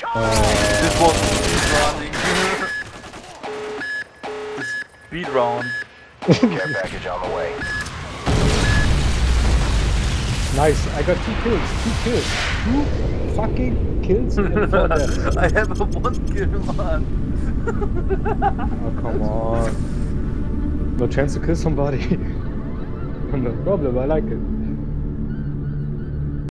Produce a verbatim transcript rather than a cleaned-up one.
This was speed running. The speed round. Care package on the way. Nice, I got two kills, two kills, two fucking kills in four deaths. I have a one kill, man. Oh, come on. No chance to kill somebody. No problem, I like it.